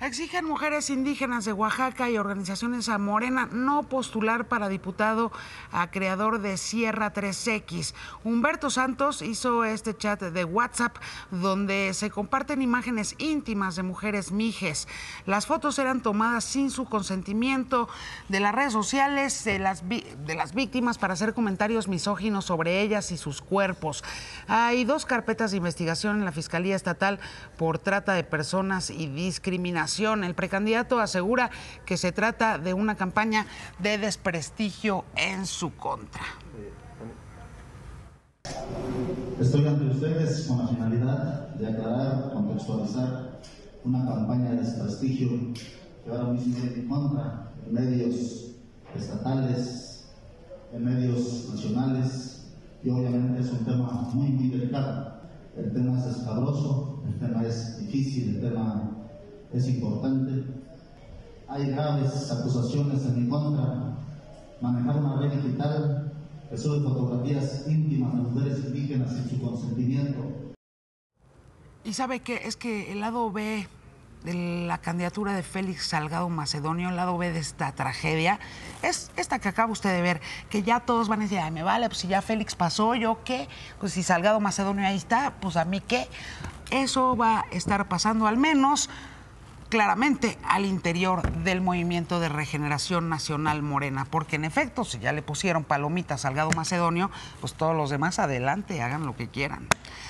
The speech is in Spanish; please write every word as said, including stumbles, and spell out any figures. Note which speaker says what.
Speaker 1: Exigen mujeres indígenas de Oaxaca y organizaciones a Morena no postular para diputado a creador de Sierra tres equis. Humberto Santos hizo este chat de WhatsApp donde se comparten imágenes íntimas de mujeres mijes. Las fotos eran tomadas sin su consentimiento de las redes sociales de las, de las víctimas para hacer comentarios misóginos sobre ellas y sus cuerpos. Hay dos carpetas de investigación en la Fiscalía Estatal por trata de personas y discriminación. El precandidato asegura que se trata de una campaña de desprestigio en su contra.
Speaker 2: Estoy ante ustedes con la finalidad de aclarar, contextualizar una campaña de desprestigio que ahora mismo hay en contra en medios estatales, en medios nacionales, y obviamente es un tema muy, muy delicado. El tema es escabroso, el tema es difícil, el tema es importante. Hay graves acusaciones en mi contra. Manejar una red digital que sube fotografías íntimas de mujeres indígenas sin su consentimiento.
Speaker 1: Y sabe qué, es que el lado B de la candidatura de Félix Salgado Macedonio, el lado B de esta tragedia, es esta que acaba usted de ver, que ya todos van a decir, ay, me vale, pues si ya Félix pasó, ¿yo qué? Pues si Salgado Macedonio ahí está, pues a mí qué. Eso va a estar pasando al menos claramente al interior del Movimiento de Regeneración Nacional Morena, porque en efecto, si ya le pusieron palomitas a Salgado Macedonio, pues todos los demás adelante, hagan lo que quieran.